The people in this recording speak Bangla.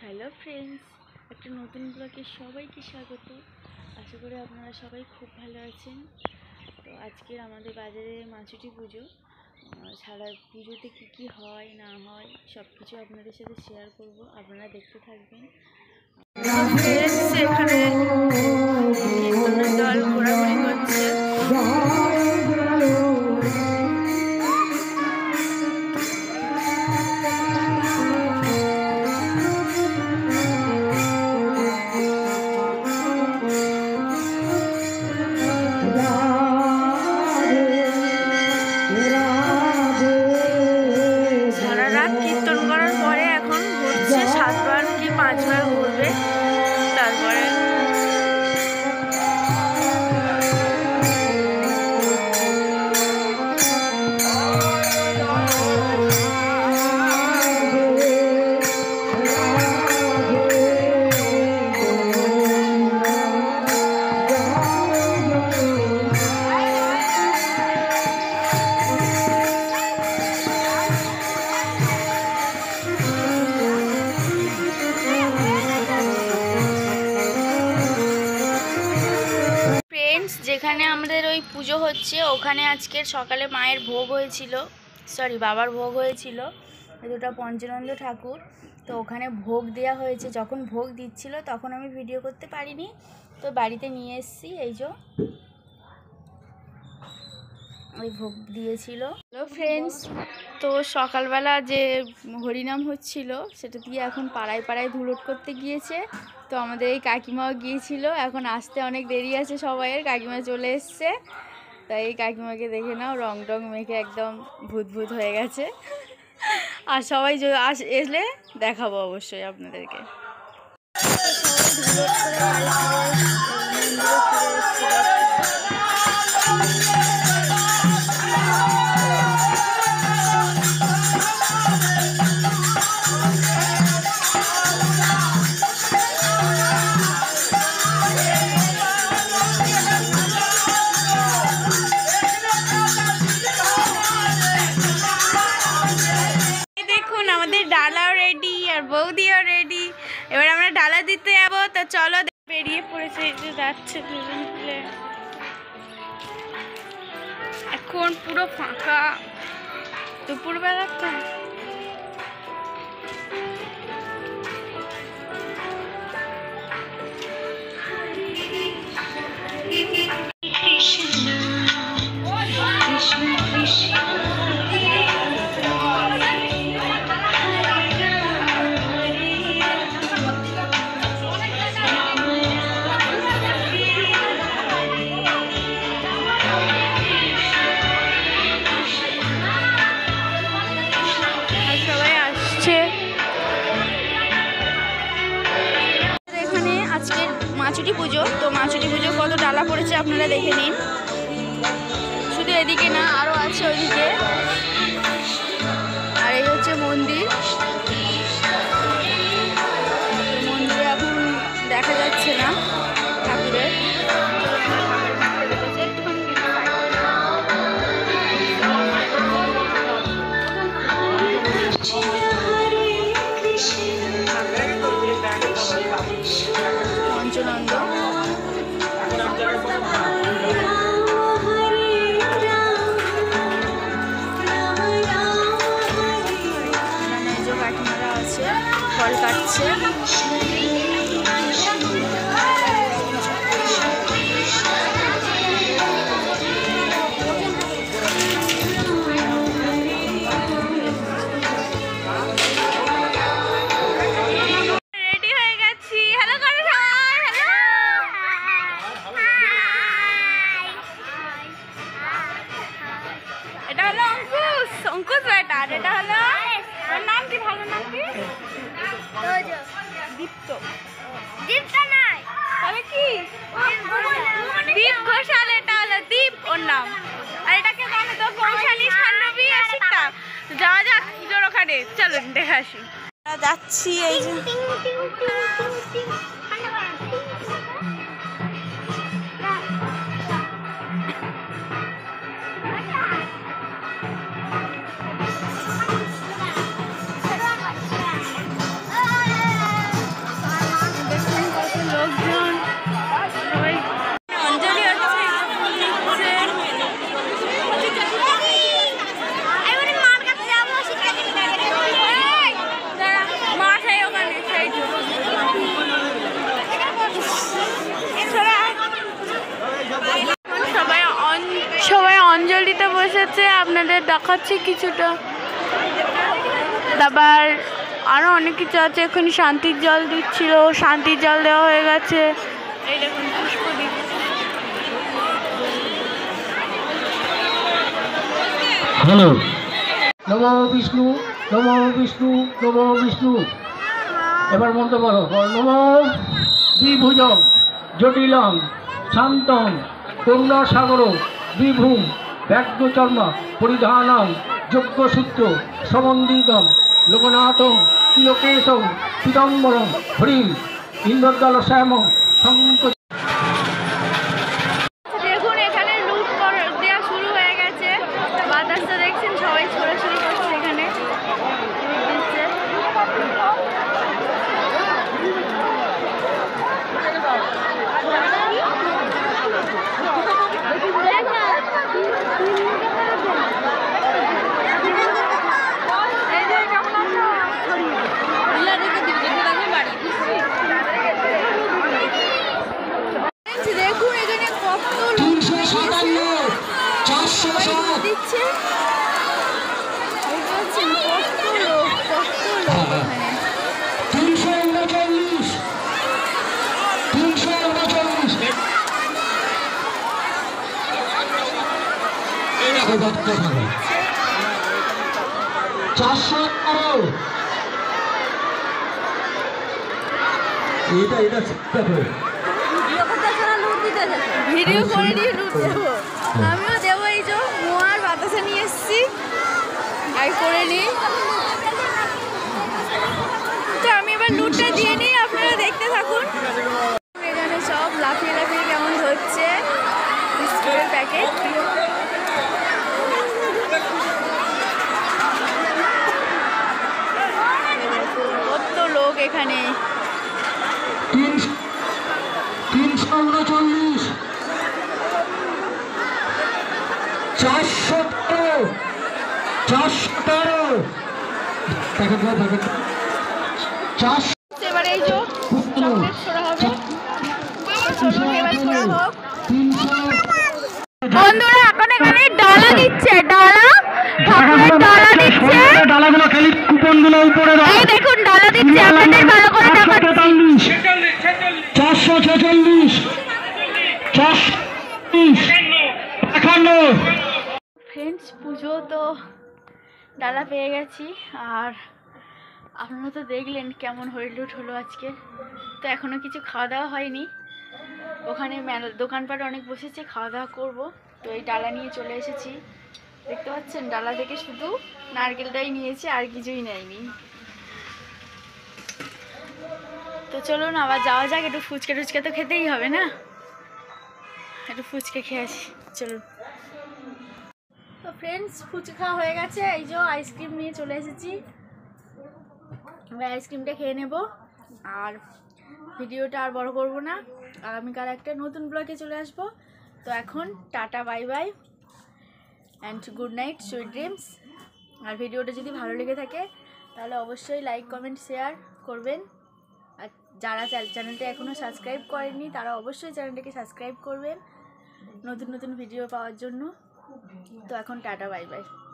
হ্যালো ফ্রেন্ডস, একটা নতুন ব্লগে সবাইকে স্বাগত। আশা করি আপনারা সবাই খুব ভালো আছেন। তো আজকের আমাদের বাজারে মাছুটি পুজো। সারা পুজোতে কী হয় না হয় সব কিছু আপনাদের সাথে শেয়ার করব, আপনারা দেখতে থাকবেন। এখানে কীর্তনের দল ঘোরাঘুরি করছে। কীর্তন করার পরে এখন ঘুরছে, 7বার কি 5বার ঘুরবে। তারপরে যেখানে আমাদের ওই পুজো হচ্ছে ওখানে আজকের সকালে মায়ের ভোগ হয়েছিল, বাবার ভোগ হয়েছিল, দুটো পঞ্চানন্দ ঠাকুর। তো ওখানে ভোগ দেওয়া হয়েছে। যখন ভোগ দিচ্ছিল তখন আমি ভিডিও করতে পারিনি, তো বাড়িতে নিয়ে এসেছি। এই যে ওই ভোগ দিয়েছিল। হ্যালো ফ্রেন্ডস, তো সকালবেলা যে হরিনাম হচ্ছিল সেটা দিয়ে এখন পাড়ায় পাড়ায় ধুলোট করতে গিয়েছে। তো আমাদের এই কাকিমাও গিয়েছিল, এখন আসতে অনেক দেরি আছে সবাইয়ের। কাকিমা চলে এসছে, তাই এই কাকিমাকে দেখে নাও, রং টং মেখে একদম ভূত ভূত হয়ে গেছে। আর সবাই এসলে দেখাবো অবশ্যই আপনাদেরকে। ডালাও রেডি আর বৌদিও রেডি। এবার আমরা ডালা দিতে যাবো, তো চলো। বেরিয়ে পড়েছে, এই যে যাচ্ছে দুজন মিলে। এখন পুরো ফাঁকা, দুপুরবেলাটা। আজকের মাছুটি পুজো, তো মাছুটি পুজো কত ডালা পড়েছে আপনারা দেখে নিন। শুধু এদিকে না, আরও আছে ওইদিকে। আর এই হচ্ছে মন্দির। মন্দিরে এখন দেখা যাচ্ছে না ঠাকুরের। পঞ্চানন্দ কাকিমারা আছে, ফল কাটছে। আর এটা হলো, ওর নাম কি, ভালো নাম কি? দীপ্ত। দীপ্ত নাই, তাহলে কি? দীপ ঘোষাল। এটা হলো দীপ, ওর নাম। আর এটাকে জানো তো, কৌশালী সান্নবী আসিতা। যাওয়া যাক পুজোর ওখানে, চলুন দেখে আসি। যাচ্ছি এই যে আছে, আপনাদের দেখাচ্ছে কিছুটা। তারপর আরো অনেক কিছু আছে। এখানে শান্তির জল দিচ্ছিল, শান্তির জল দেওয়া হয়ে গেছে। এই দেখুন পুষ্প দিচ্ছে। হ্যালো, নমো বিষ্ণু, নমো বিষ্ণু, নমো বিষ্ণু। এবার মন্ত্র বলো, নমো দ্বিভুজং জটিলং শান্তং করুণাসাগর বিভূম ব্যাঘ্রচর্ম পরিধানং যজ্ঞসূত্র সমন্দিতং লোকনাথং তিলকেশং পীতাম্বরং হরিম ইন্দ্রদল শ্যামং শঙ্খ। দেখুন এখানে লুট দেওয়া শুরু হয়ে গেছে। বাতাসটা দেখছেন, সবাই ছোড়াছুড়ি করছে এখানে। দেখুন এখানে কত লোক দিচ্ছে, কত লোক এখানে। ভিডিও করে নিয়ে লুট দেবো, আমিও দেবো। এই যে মোয়ার বাতাসা নিয়ে এসছি, আর করে নিই। তো আমি এবার লুটটা দিয়ে নিই, আপনারা দেখতে থাকুন। এখানে সব লাফিয়ে লাফিয়ে কেমন ধরছে বিস্কুটের প্যাকেট। কত লোক এখানে। 339 এবারে এই যে চকলেট ছোড়া হবে। এবার ছোড়া হোক। বন্ধুরা এখন এখানে ডালা দিচ্ছে, ডালা দিচ্ছে। ডালাগুলো খালি কুপনগুলো উপরে এই দেখুন ডালা দিচ্ছে, আপনাদের ভালো করে দেখাচ্ছি। 446 451। ফ্রেন্ডস পুজো তো ডালা পেয়ে গেছি, আর আপনারা তো দেখলেন কেমন হইলুট হলো আজকে। তো এখনও কিছু খাওয়া দাওয়া হয়নি, ওখানে দোকানপাট অনেক বসেছে, খাওয়া দাওয়া করবো। তো এই ডালা নিয়ে চলে এসেছি, দেখতে পাচ্ছেন ডালা থেকে শুধু নারকেলটাই নিয়েছি, আর কিছুই নেয়নি। তো চলুন আবার যাওয়া যাক। একটু ফুচকা টুচকা তো খেতেই হবে না, একটু ফুচকা খেয়ে আসি, চলুন। তো ফ্রেন্ডস ফুচকা খাওয়া হয়ে গেছে, এই যে আইসক্রিম নিয়ে চলে এসেছি। আমি আইসক্রিমটা খেয়ে নেব, আর ভিডিওটা আর বড় করব না। আগামীকাল একটা নতুন ব্লগে চলে আসবো। তো এখন টাটা, bye bye and good night, sweet dreams. আর ভিডিওটা যদি ভালো লেগে থাকে তাহলে অবশ্যই লাইক কমেন্ট শেয়ার করবেন। আর যারা চ্যানেলটা এখনও সাবস্ক্রাইব করেননি তারা অবশ্যই চ্যানেলটাকে সাবস্ক্রাইব করবেন নতুন নতুন ভিডিও পাওয়ার জন্য। তো এখন টাটা, বাই বাই।